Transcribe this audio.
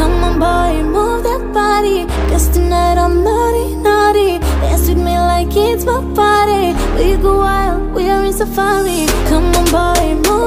Come on boy, move that body, 'cause tonight I'm naughty, naughty. Dance with me like it's my party. We go wild, we are in safari. Come on boy, move